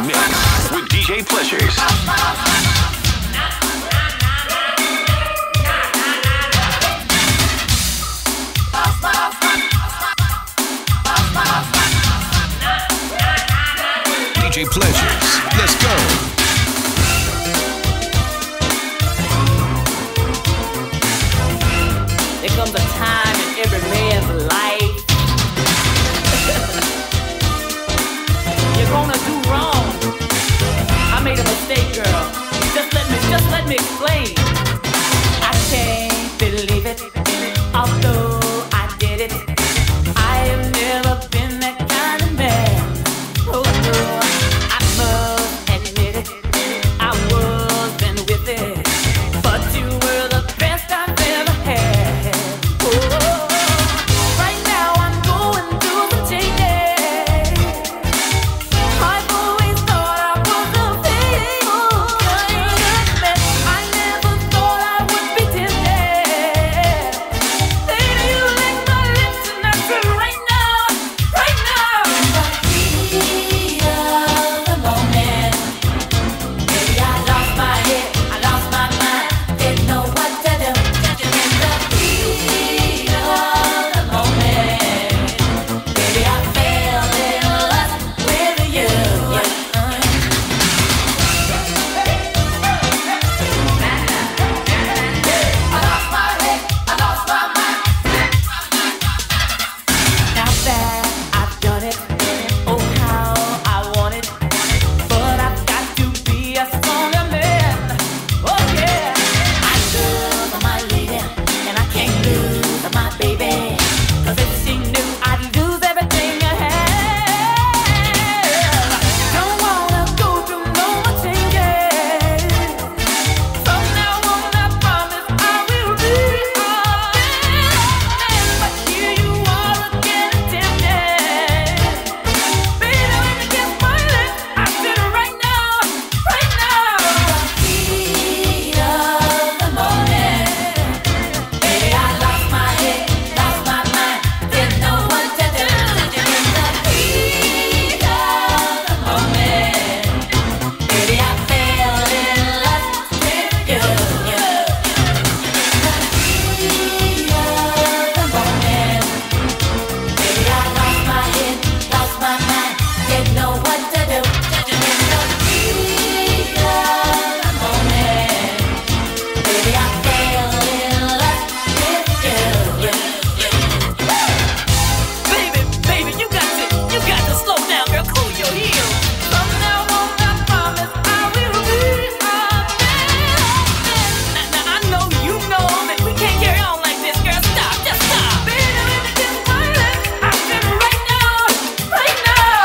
mix with DJ Pleasures. DJ Pleasures, let's go. There comes a time in every man's life you're gonna do wrong. I made a mistake, girl. Just let me explain. I can't believe it, although I did it. I have never been that kind of man. Oh no, I must admit it. I wasn't with it, but you were the best I've ever had. Oh, right now I'm going through the changes. I've always thought I was a faithful man. I never thought I would be tempted. Baby, you lick my lips and I said right now, right now. In the heat of the moment, baby, I lost my head, I lost my mind, didn't know what to do. In the heat of the moment, baby, I fell in love with you. I lost my head, I lost my mind. Now that I've done it, oh how I want it, but I've got to be a stronger man. Oh yeah, I love my lady and I can't lose my baby, 'cause if she knew I'd lose everything I have. Don't wanna go through no more changes. From now on I promise I will be a man. But here you are again tempted. Baby, when you kiss my lips, I said right now, right now. Heat of the moment, baby, I lost my head, lost my mind, didn't know what to do. In the heat of the moment, baby, I fell in love with you. In the heat of the moment, baby, I lost my head, lost my mind, didn't know what to do. In the heat of the moment, baby, I fell in love with you. Baby, you got to slow down, girl. Cool your heels. From now on, I promise I will be a man. Now I know you know that we can't carry on like this, girl. Stop, just stop. Baby, when you kiss my lips, I said right now, right now.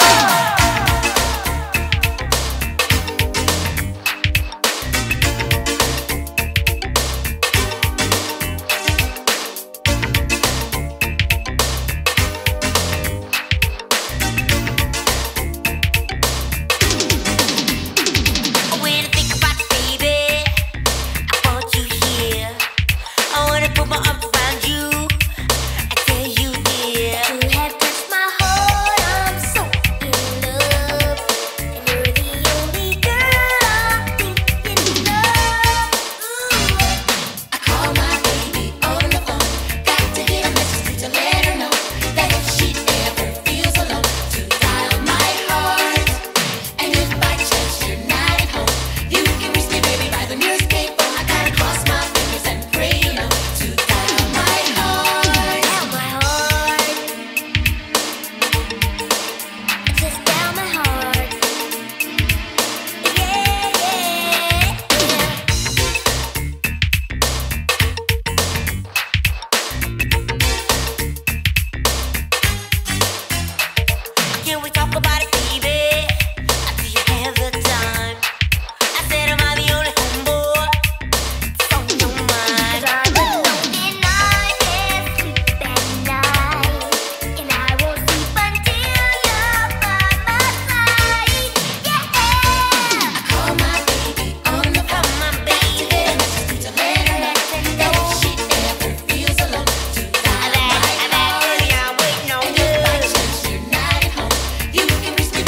When I think about you, baby, I want you here. I wanna put my arms around you and tell you, dear. You have touched my heart, I'm so in love, and you're the only girl I'm thinking of. Ooh. I call my baby on the phone, got to get a message to let her know that if she ever feels alone, to dial my heart. And if by chance you're not at home, you can reach me, baby, by the nearest payphone. I gotta cross my fingers and pray, you know, to dial my heart. Dial my heart. Just dial my heart. Yeah, yeah, yeah. Can we talk about it, baby? Do you have the time? I said, am I the only homeboy that's on your mind? 'Cause I'm alone and I can't sleep at night, and I won't sleep until you're by my side. Yeah, I call my baby on the phone, my baby, to get a message to let her know that if she ever feels alone, to dial my heart. And if by chance you're not at home, you can reach me.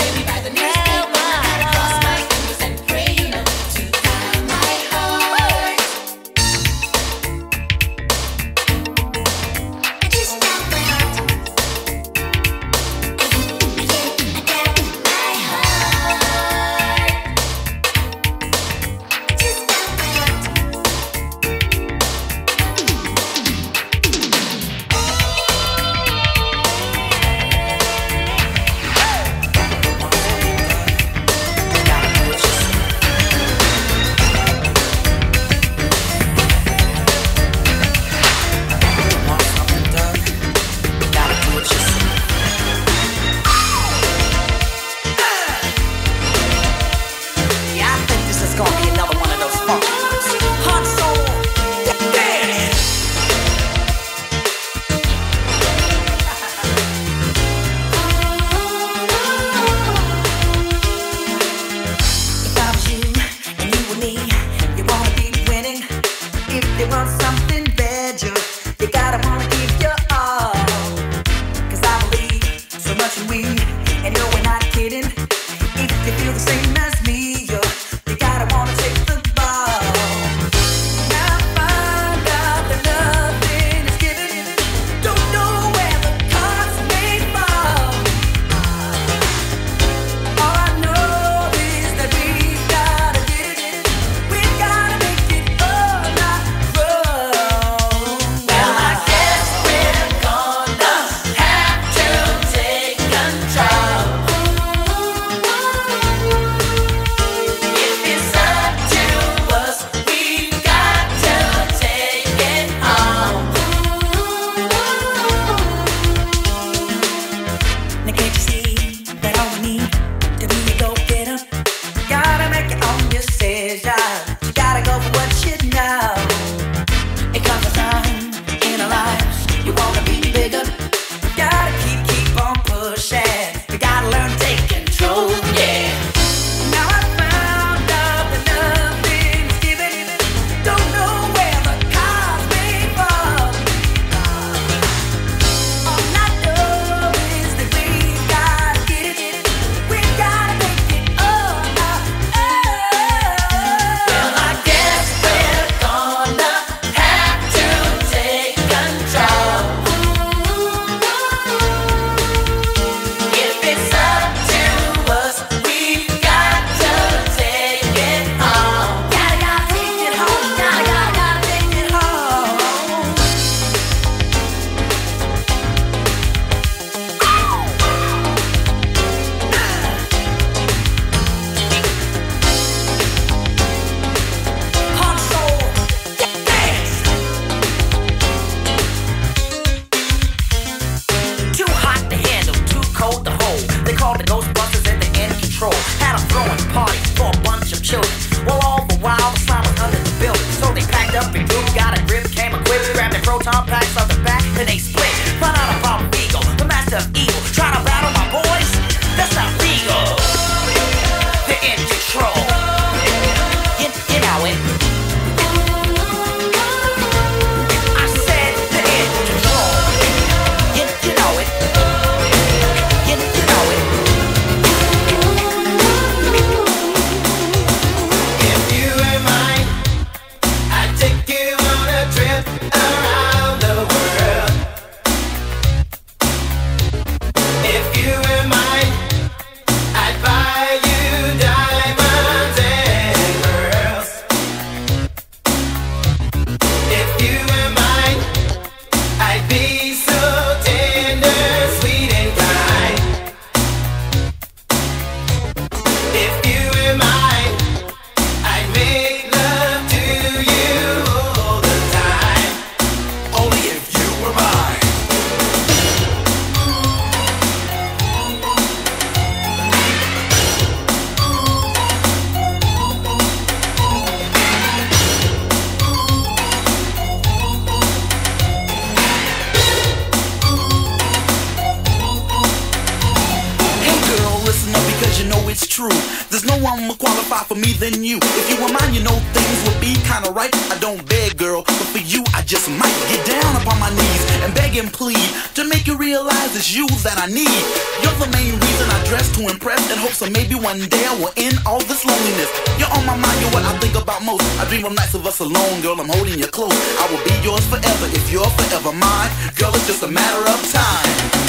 one more qualified for me than you. If you were mine, you know things would be kinda right. I don't beg, girl, but for you, I just might get down upon my knees and beg and plead to make you realize it's you that I need. You're the main reason I dress to impress, in hopes that maybe one day I will end all this loneliness. You're on my mind, you're what I think about most. I dream of nights of us alone, girl, I'm holding you close. I will be yours forever if you're forever mine. Girl, it's just a matter of time.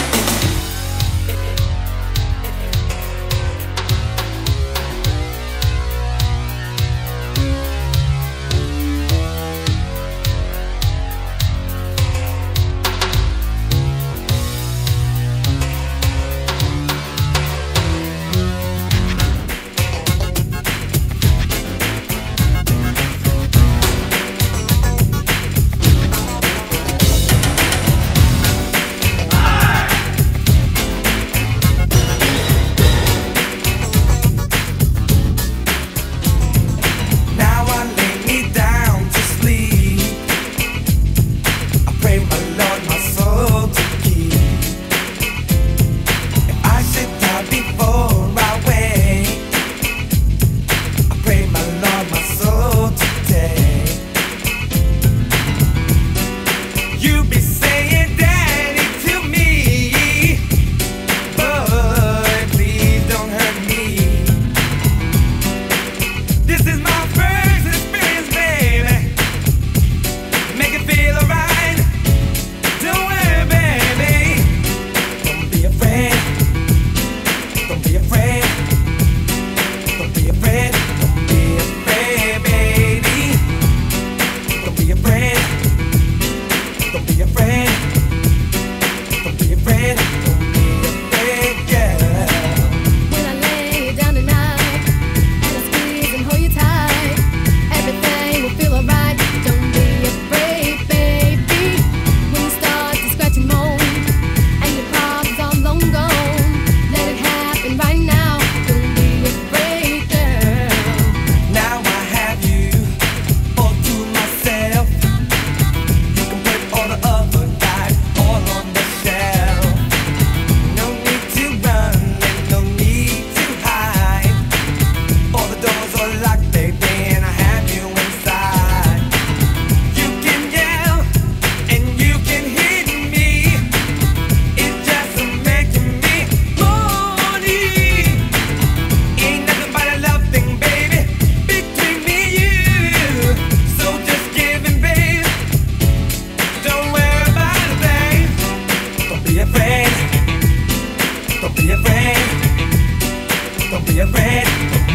Don't be afraid,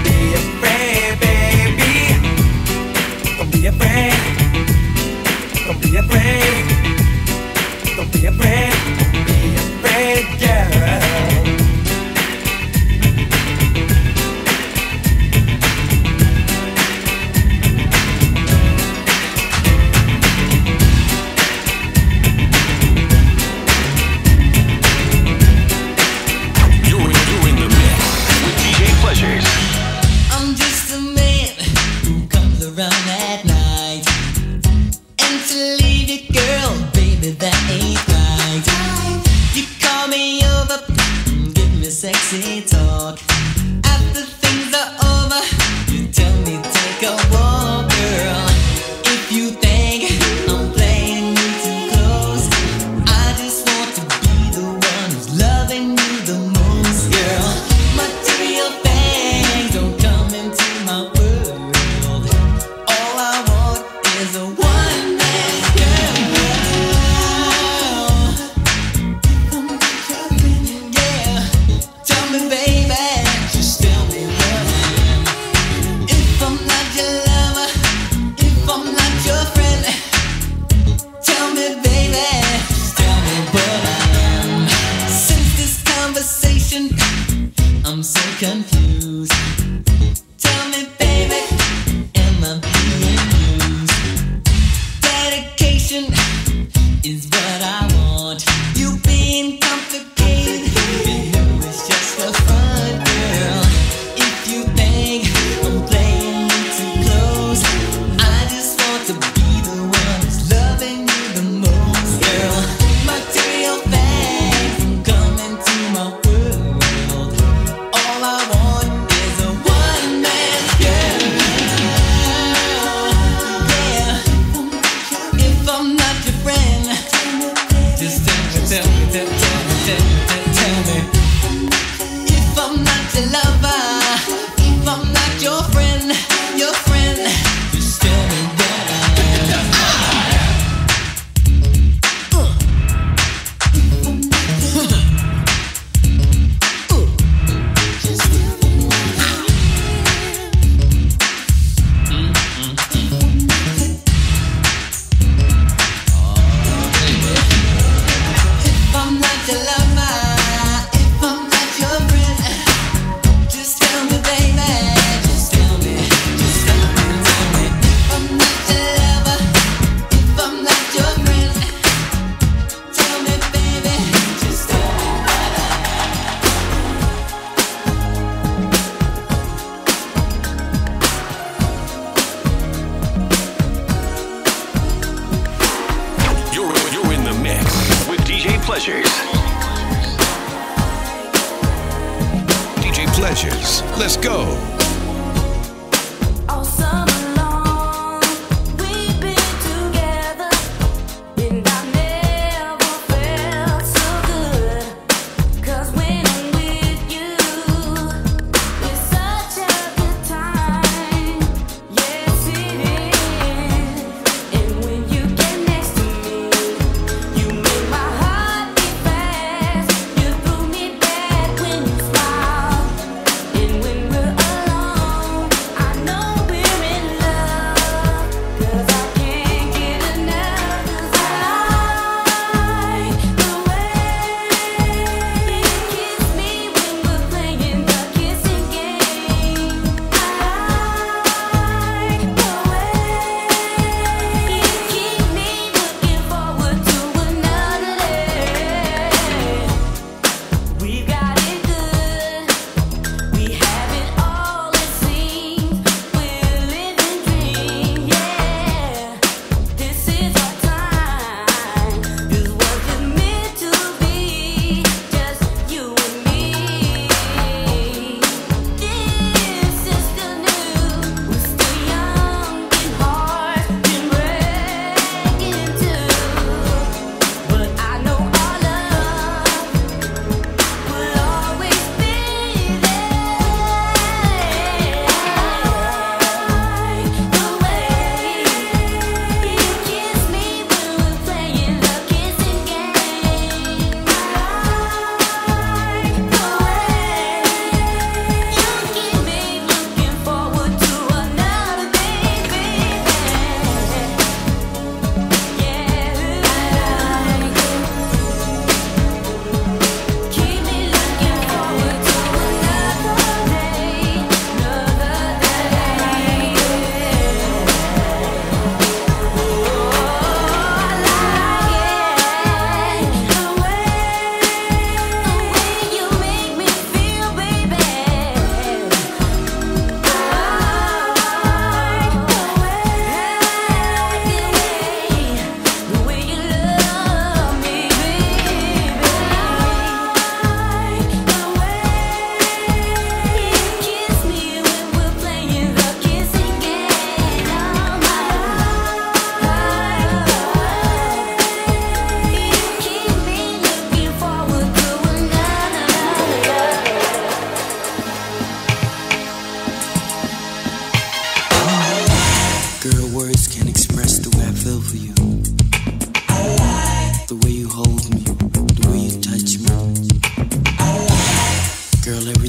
baby. Don't be afraid. Don't be afraid. Don't be afraid. Don't be afraid, girl. I'm just a man who comes around at night, and to leave you, girl, baby, that ain't right. You call me over, give me sexy talk. After things are over, you tell me take a walk, girl. If you think I'm playing you too close, I just want to be the one who's loving you the most, girl. Material things don't come into my world. All I want is a one-man girl. Yeah, tell me, baby, just tell me what I am. If I'm not your lover, if I'm not your friend, tell me, baby, just tell me what I am. Since this conversation, I'm so confused. Tell me, baby, am I being used? Dedication is what I want. You being complicated, you know it's just a front, girl. If you think I'm playing you too close, I just want to be the one who's loving you the most, girl. Material things don't come into my world. All I want is a one-man girl. Yeah. If I'm not your friend, just tell me. If I'm not your lover, if I'm not your friend, just tell me what I am. If I'm not your lover, if I'm not your friend, just tell me, baby, just tell me. If I'm not your lover, if I'm not your friend, tell me, baby, just tell me what I You're in the mix with DJ Pleasures. DJ Pleasures, let's go. All summer long, we've been together, and I never felt so good. 'Cause when I'm with you, it's such a good time. Yes, it is. And when you get next to me, you make my heart beat fast. You threw me back when you smile, and when we're alive.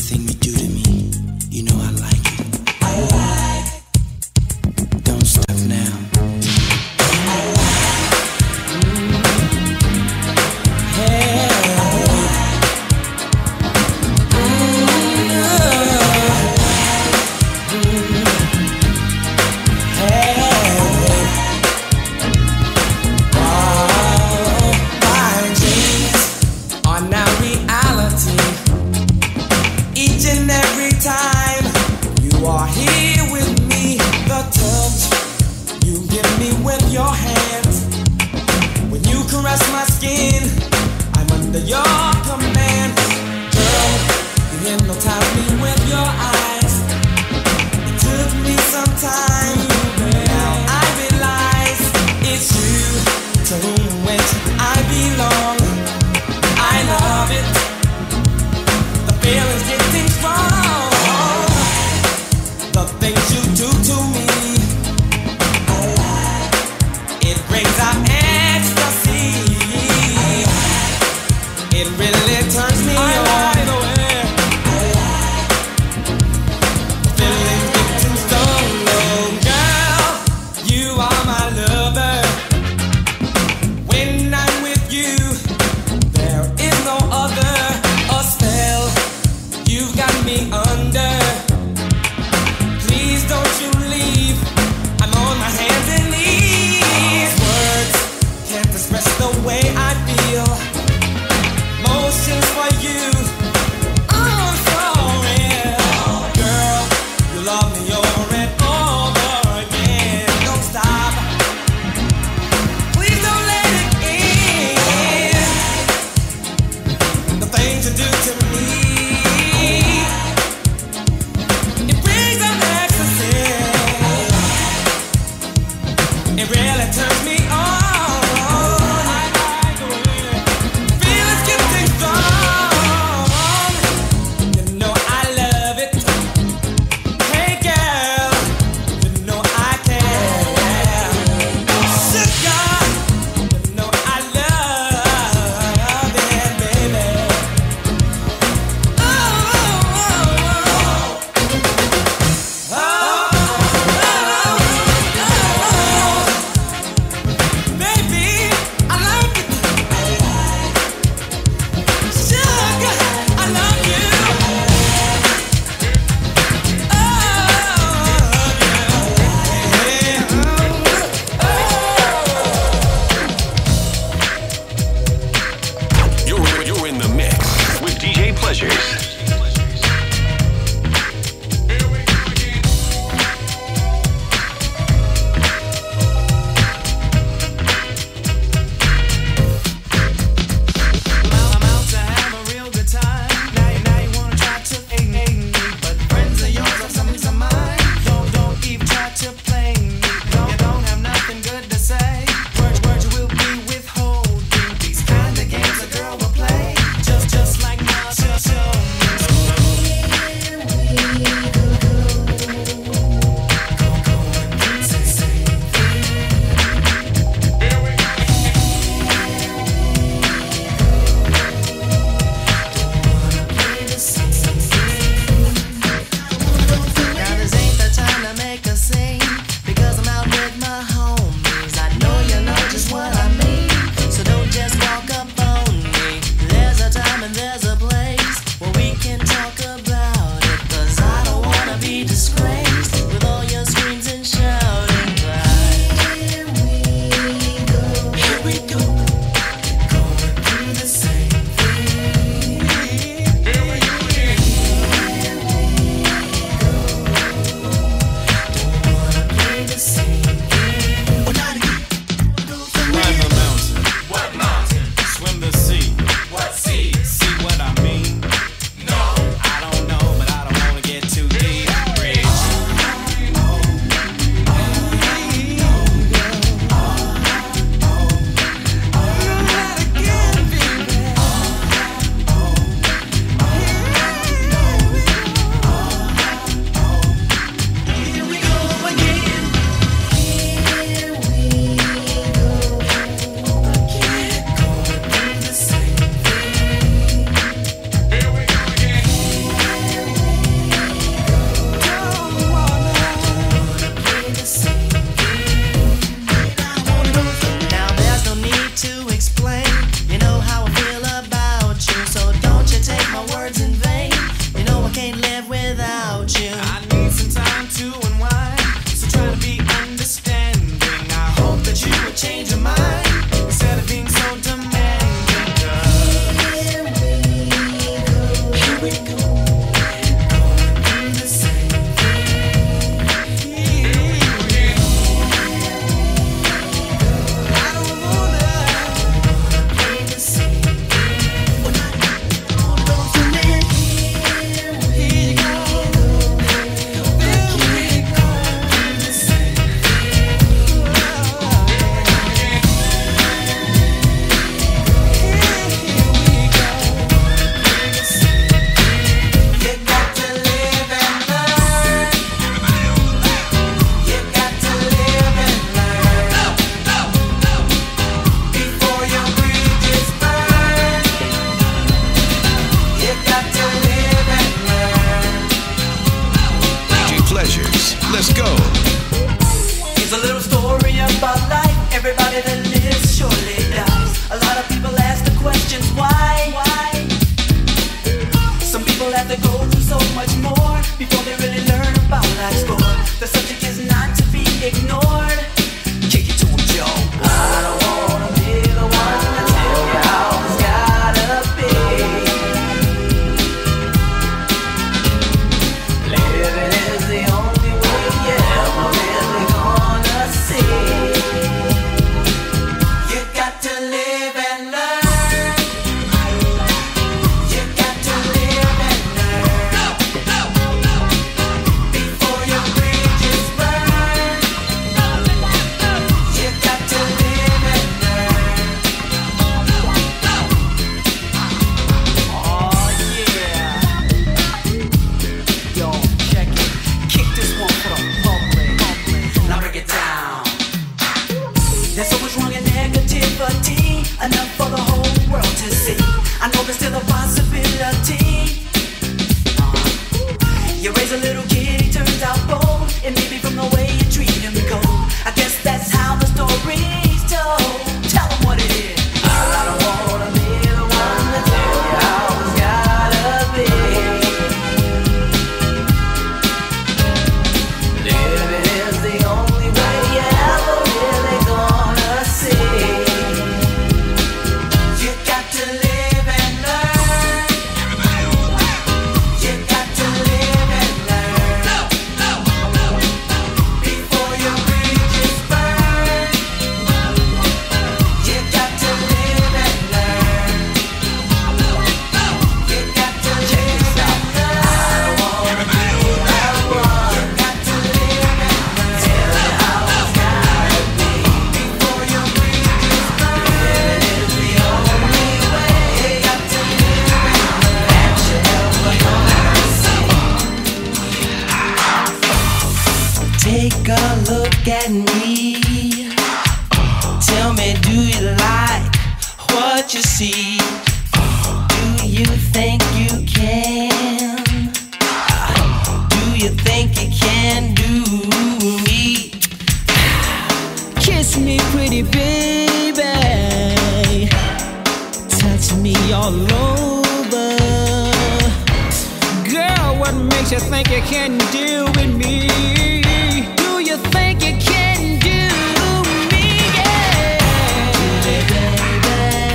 Everything you do to me, you know I like it. Don't stop now. Your command, girl, you hypnotize me with your eyes. It took me some time, now I realize it's you to which I belong. I love it, the feeling's getting strong. The things you do to me, it brings out ecstasy. It really turns me on. The feeling's getting strong, girl. You are my lover. When I'm with you, there is no other. A spell you got me under. Please don't you leave. I'm on my hands and knees. Words can't express the way I feel. Motions for you, I'm sorry, girl. You love me over and over again. Don't stop, please don't let it end. The things you do to me, Let's go. It's a little story about life. Everybody that lives surely dies. A lot of people ask the questions why. Some people have to go through so much more before they really learn about life's score. The subject is not to be ignored. Kick it to a Joe. I don't wanna be the one to tell you how it's gotta be. Living is the only way you're ever really gonna see. You got to live and learn. You got to live and learn before your bridges burn. You got to live and learn. Oh yeah. Yo, check it. Kick this one for the public. Now break it down. There's so much wrong and negativity, enough for the whole world to see. I know there's still a possibility. You raise a little kid, he turns out bold. It may be from the way you treat him cold. I guess that's how the story's told. Tell him what it is. I don't wanna be the one to tell you how it's gotta be. Living is the only way you're ever really gonna see. You got to live and learn. You got to live and learn before your bridges burn. You got to live and learn. You got to live and learn. I don't wanna be that one. You got to live and learn. Tell you how it's gotta be before your bridges burn. It's the only way. You got to live and learn. That you ever gonna see. Take a look at me. Tell me, do you like what you see? Do you think you can? Do you think you can do me? Kiss me, pretty baby. Touch me all over. Girl, what makes you think you can deal with me? Do you think you can do me? Yeah. Do me, baby.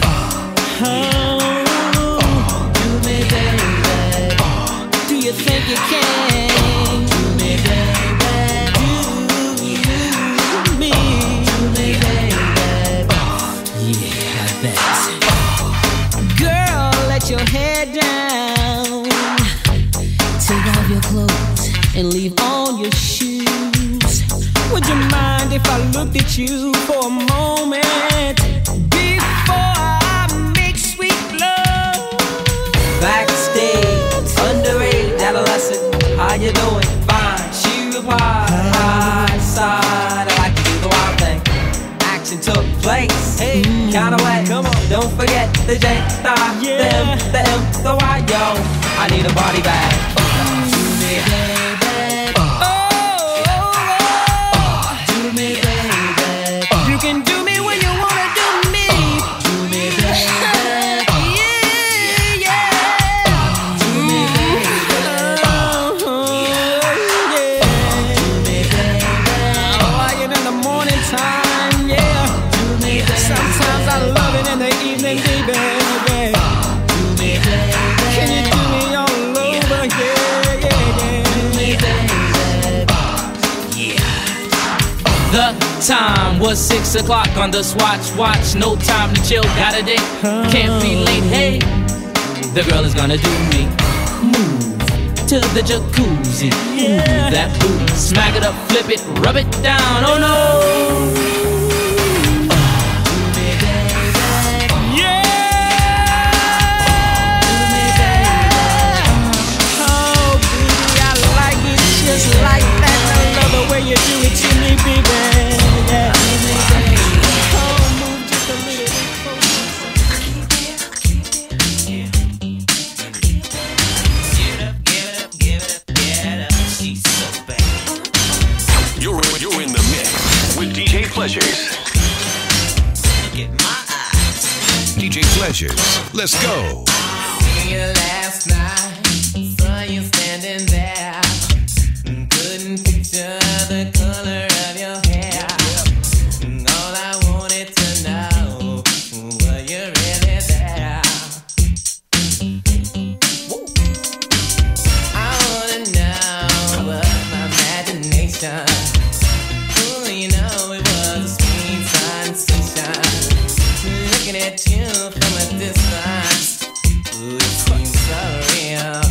Oh, do me, baby. Do you think you can? Do me, baby. Do me, baby. Yeah, that's it. Girl, let your head down. Take off your clothes and leave on your shoes. Would you mind if I looked at you for a moment before I make sweet love? Backstage, underrated adolescent. How you doing? Fine. She replied, high side. I like to do the wild thing. Action took place. Hey, kinda wet. Come on. Don't forget the J, the M, the M, the Y, yo. I need a body bag. Do me, baby. Do me, baby. You can do me when you wanna do me. Do me, baby. Yeah, yeah. Do me, baby. Yeah. Do me, baby. I like it in the morning time, yeah. Do me, baby. Sometimes I love it in the evening, baby. Do me, baby. Can you do me all over? Yeah, yeah, yeah. Do me, baby. Yeah. The time was 6 o'clock on the swatch watch. No time to chill, got a date. Can't be late, hey. The girl is gonna do me. Move to the jacuzzi. Move that booty. Smack it up, flip it, rub it down. Oh no. Just like that, I love the way you do it to me, baby. Yeah. Oh, move just a little bit closer. Get up, get up, get up, get up. She's so bad. Pleasures. Look at my eyes. DJ Pleasures. Let's go. Seen you last night, saw you standing there. Couldn't picture the color of your hair. All I wanted to know, were you really there? I wanna know, was my imagination? Ooh, you know it was a sweet sensation. Looking at you from a distance, ooh, it seems so real.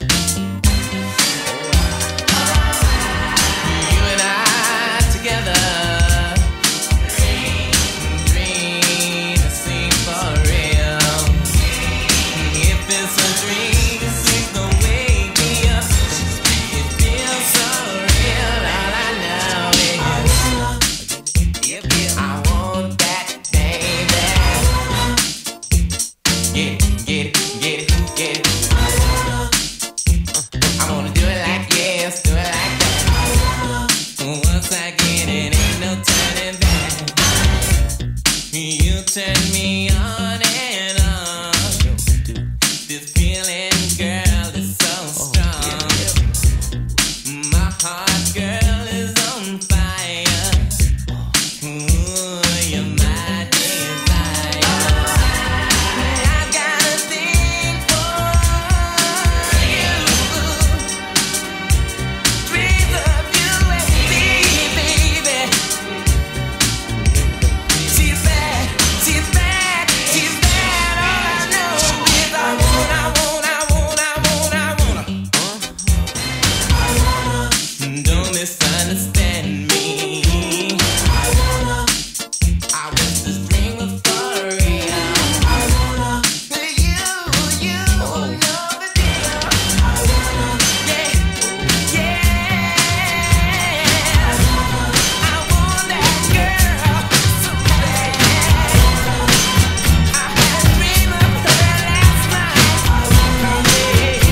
You and I together, dream to seem for real. If it's a dream, please don't wake me up. It feels so real. All I know is I want that, baby. Get it. I wanna do it like yes, do it like that. Once I get it, ain't no turning back. You turn me on and on. This feeling, girl, is so strong. My heart, girl, is on fire. Ooh, you're my desire. I got a thing for you. Dreams of you and me, baby. She's bad. All I know is I wanna. Don't misunderstand me. I wish this dream was for real. You know the deal. Yeah. I want that girl so bad. I had a dream of her last night.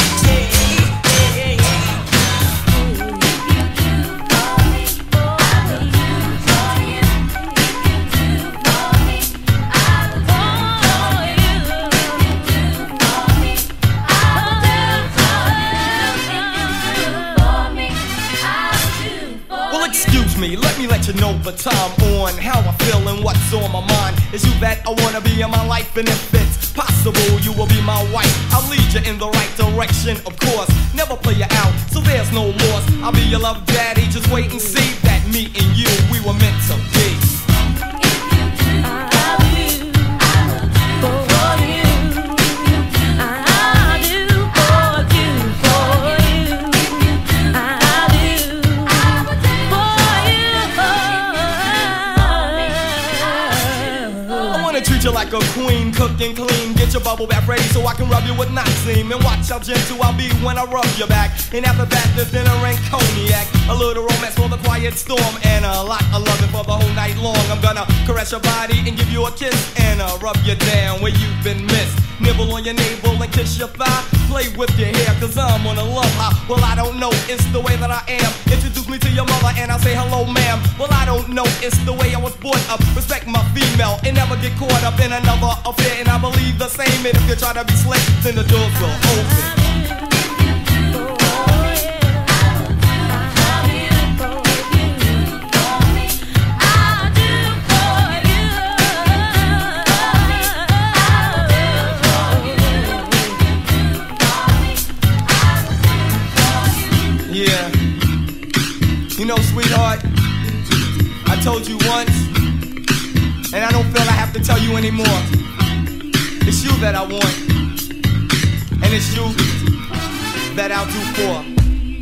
Well, excuse me, let you know the time on how I feel and what's on my mind. Is you that I wanna be in my life, and if it's possible, you will be my wife. I'll lead you in the right direction, of course. Never play you out, so there's no loss. I'll be your love daddy, just wait and see that me and you, we were meant to be. Treat you like a queen, cook and clean. Get your bubble bath ready so I can rub you with Noxine. And watch how gentle I'll be when I rub your back. And after that, there's dinner and cognac. A little romance for the quiet storm, and a lot of loving for the whole night long. I'm gonna caress your body and give you a kiss, and rub you down where you've been missed. Nibble on your navel and kiss your thigh. Play with your hair, cause I'm on a love high. Well, I don't know, it's the way that I am. Introduce me to your mother and I'll say hello, ma'am. Well, I don't know, it's the way I was brought up. Respect my female and never get caught up in another affair. And I believe the same, and if you try to be slick, then the doors will open. Yeah, you know, sweetheart, I told you once, and I don't feel I have to tell you anymore. It's you that I want, and it's you that I'll do for.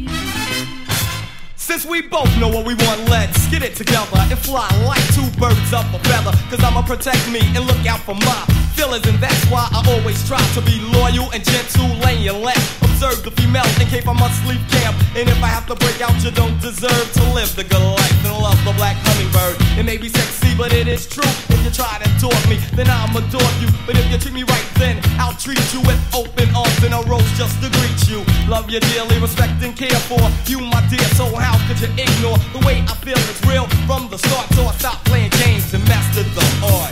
Since we both know what we want, let's get it together and fly like two birds up a feather. Cause I'ma protect me and look out for my feelings, and that's why I always try to be loyal and gentle, lay and let observe the female in case I must leave camp. And if I have to break out, you don't deserve to live the good life and love the black hummingbird. It may be sexy, but it is true. If you try to talk me, then I'ma adore you. But if you treat me right, then I'll treat you with open arms and a rose just to greet you. Love you dearly, respect and care for you, my dear. So how could you ignore the way I feel? It's real from the start. So I stopped playing games and mastered the art.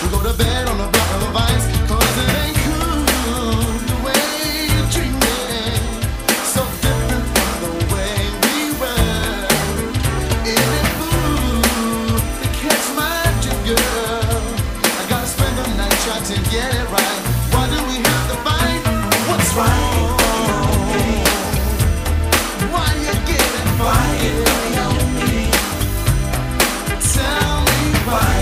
We go to bed on a block of ice, 'cause it ain't cool the way you treat me. So different from the way we were. Is it fool to catch my drift, girl? I gotta spend the night trying to get it right. Why do we have to fight? What's wrong? Why you getting fired? Tell me why.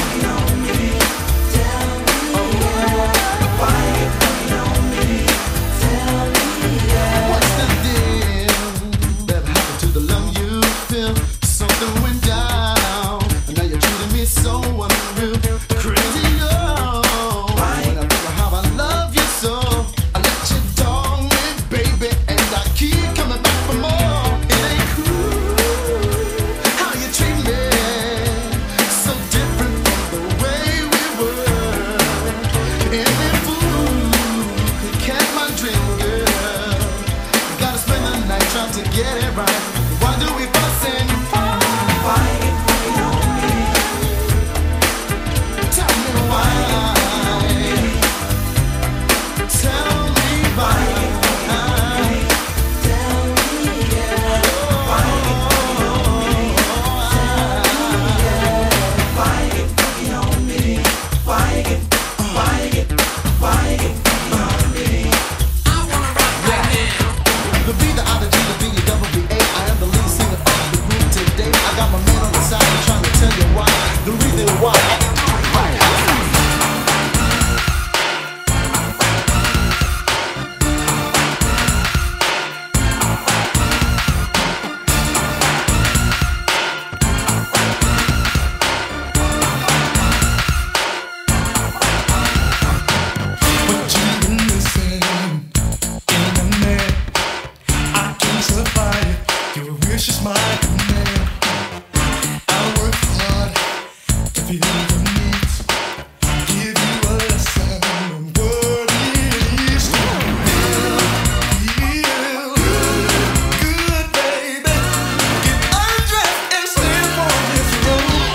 What's the deal that happened to the love you feel? Something went down, and now you're treating me so unreal. Crazy, oh. When I think of how I love you so, I let you down me, baby, and I keep coming back for more. It ain't cool how you treat me, so different from the way we were. Any fool could catch my dream, girl. Gotta spend the night trying to get it right. Why do we fuss and fight? Tell me why. Tell me why. The B, the I, the G, the B, the double B, A. I am the lead singer of the group today. I got my man on the side, I'm trying to tell you why. The reason why. But you listen in a minute. I can't survive it. Your wish is my command. I work hard to feel your needs. Give you a lesson on what it is to feel good, baby. Get undressed and slip on this road.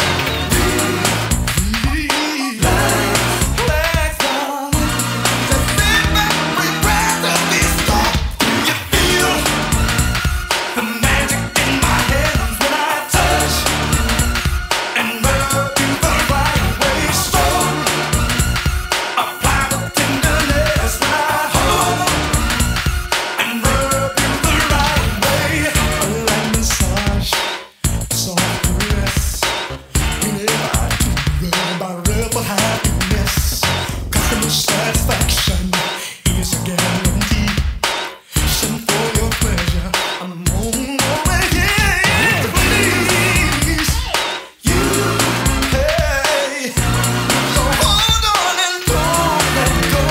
Relax down. Just sit back, regret of this thought. You feel the magic in my hands when I touch and rub you the right way. Strong, apply the tenderness when I hold and rub you the right way. A light massage, soft caress. Whenever I do rub, I rub for happiness. Customer satisfaction is a guarantee. Send for your pleasure, I'm on over here. Please, you, hey. So hold on and don't let go.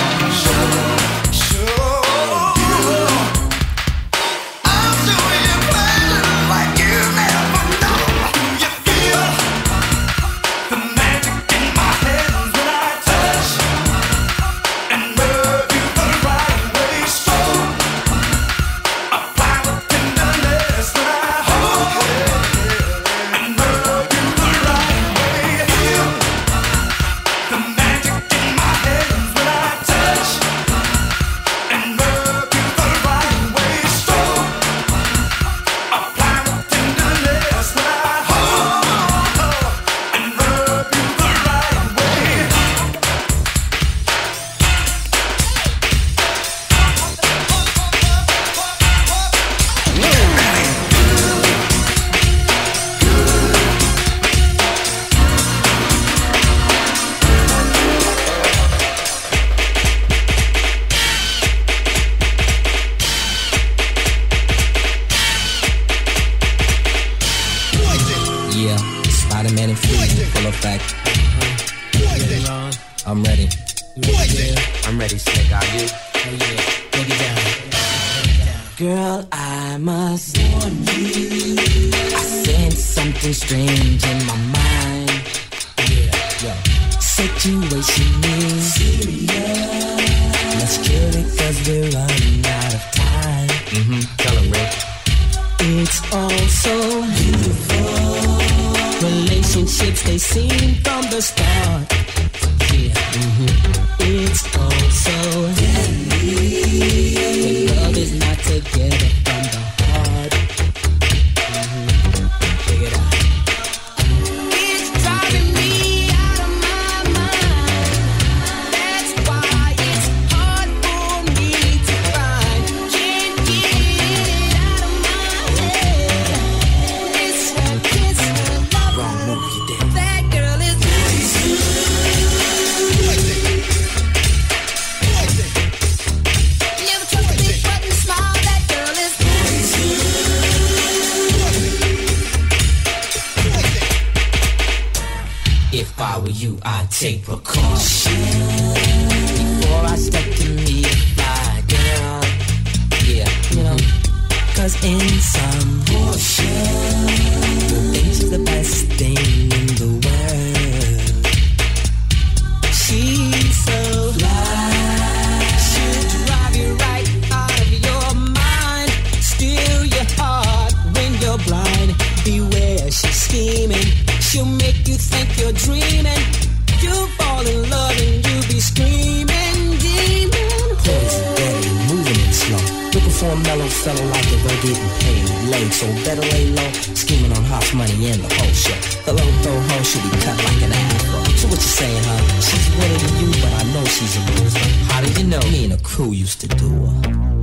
Sure, I'll show you pleasure like you never know. You feel the magic in my hands when I touch and rub you the right way. Strong, apply the tenderness when I hold and rub you the right way. Feel the magic in my hands when I touch and rub you the right way. Strong, apply the tenderness when I hold and rub you the right way. Yeah, Spider-Man and Fusion, full effect. I'm ready. I'm ready, Slick. Are you? Take it down. Girl, I must warn you. I sense something strange in my mind. Situation is serious. Let's kill it 'cause we're running out of time. Tell him, Rick. It's all so beautiful. Relationships, they seem from the start you, I take precaution before I step to meet a fly girl. Yeah, you know, 'cause in some portion, you think she's the best thing in the world. She's so fly, she'll drive you right out of your mind, steal your heart when you're blind. Beware, she's scheming, she'll make you think you're dreaming. You fall in love and you be screaming, demon. Crazy, daddy, moving it slow, looking for a mellow fellow like the bird getting paid late. So better lay low, scheming on hot money and the whole show. The low throw hoe should be cut like an afro. So what you saying, huh? She's winning than you, but I know she's a loser. How did you know? Me and the crew used to do her.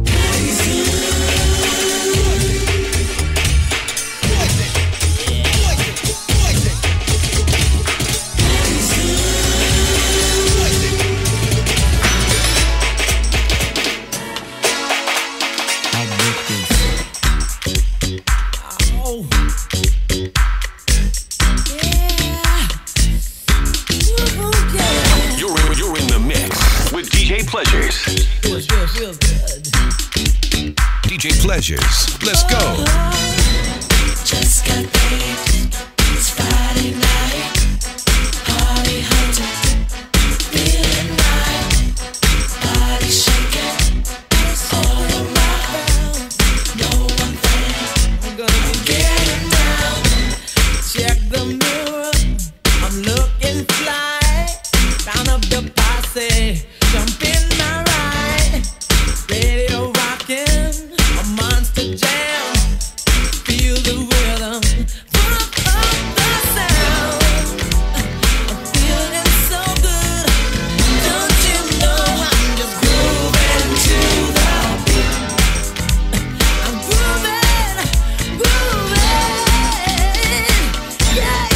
Pleasures. Feels good. DJ Pleasures. Let's go. Just got paid. It's Friday night. Party hunter. Feeling right. Body shaking. All around. No one there. I'm gonna be getting down. Check the mirror. I'm looking fly. Round up the posse. Jump in my ride, radio rocking, a monster jam. Feel the rhythm, pump up the sound. I'm feeling so good, don't you know I'm just grooving to the beat. I'm grooving, yeah.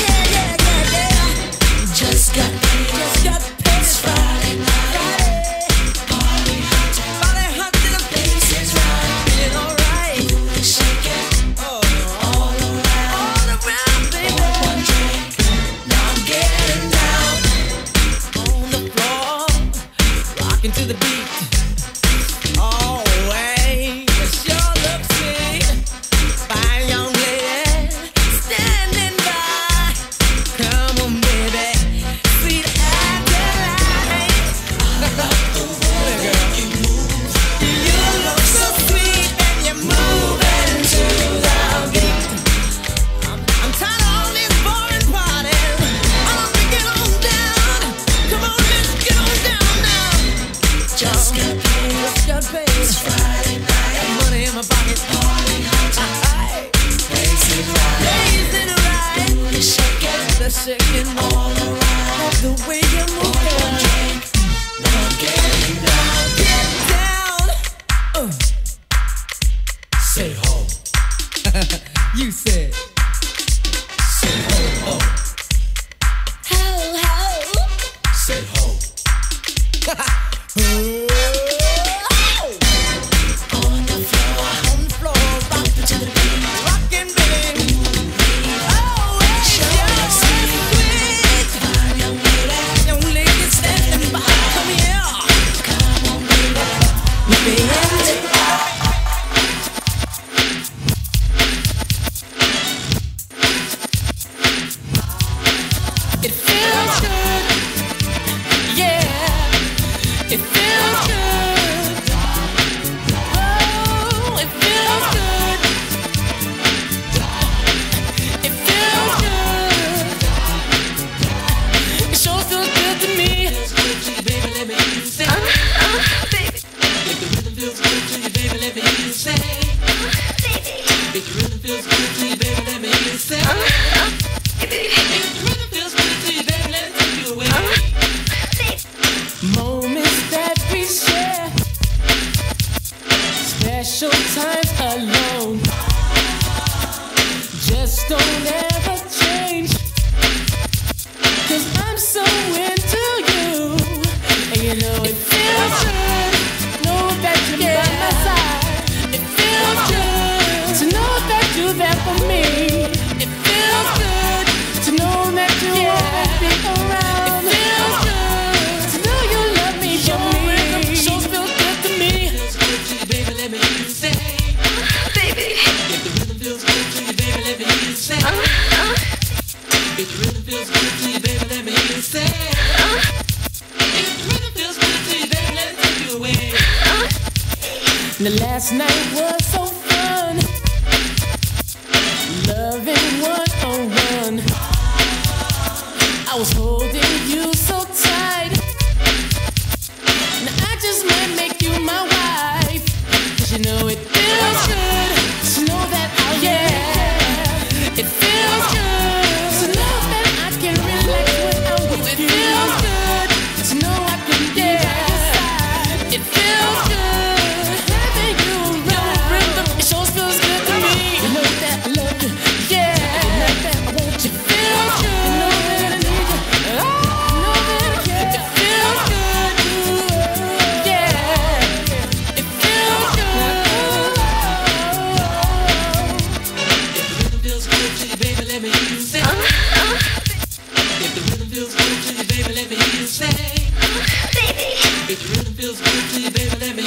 Just got paid, it's Friday night. To the beat, always sure look sweet. Fine young lady standing by. Come on, baby, sweet Adelaide. I love the way you move. You look so sweet and you're moving to the beat. I'm tired of all these boring parties. I want to get on down. Come on, let's get on down now. Just got paid, it's Friday night. Got money in my pocket, party hard. Lazy ride, the shaking all around. The way you move, one drink, now I'm getting down. Get down. Say ho. You said. Say ho, ho. Ho, ho. Say ho. On the floor, rockin' to the beat, rockin' baby. Oh, it's your sweet, young lady standing by. Come here, come on, baby. Let me in. It feels good, yeah. It feels good. Oh, it feels good. It feels good. It sure feels good to me. Baby, let me hear you say. Baby. If the rhythm feels good to you, baby, let me hear you say. Baby. If the rhythm feels good to you, baby, let me hear you say. If the rhythm feels good to you, baby, let me take you away. Moments that we share, special times alone, just don't ever change. 'Cause I'm so into you, and you know it feels good. Know that you're by my side. It feels good to know that you're there for me. It feels good to know that you're always around. The last night was so fun, loving one-on-one. I was holding you so tight. Now I just might make you my wife, 'cause you know it feels good to know that it feels good to know that I can relax when I'm with you. It feels good to know I can it feels good having you around. It sure feels good to me. You know that I love you, yeah. You know that I want you. It feels good. You know that I need you. You know that I care. It feels good, yeah. It feels good. If the rhythm feels good to you, baby, let me hear you say. If the rhythm feels good to you, baby, let me hear you say. If the rhythm feels good to you, baby, let me